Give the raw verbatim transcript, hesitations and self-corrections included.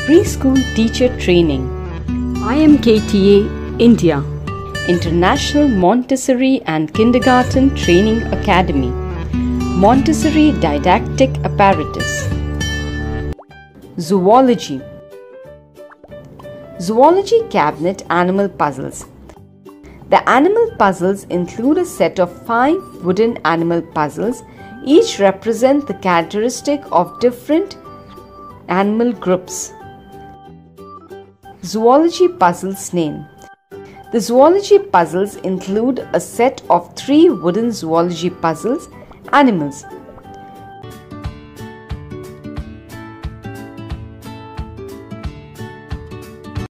Preschool Teacher Training, I M K T A, India. International Montessori and Kindergarten Training Academy, Montessori Didactic Apparatus. Zoology. Zoology Cabinet Animal Puzzles. The animal puzzles include a set of five wooden animal puzzles. Each represent the characteristic of different animal groups. Zoology Puzzles Name. The zoology puzzles include a set of three wooden zoology puzzles, animals,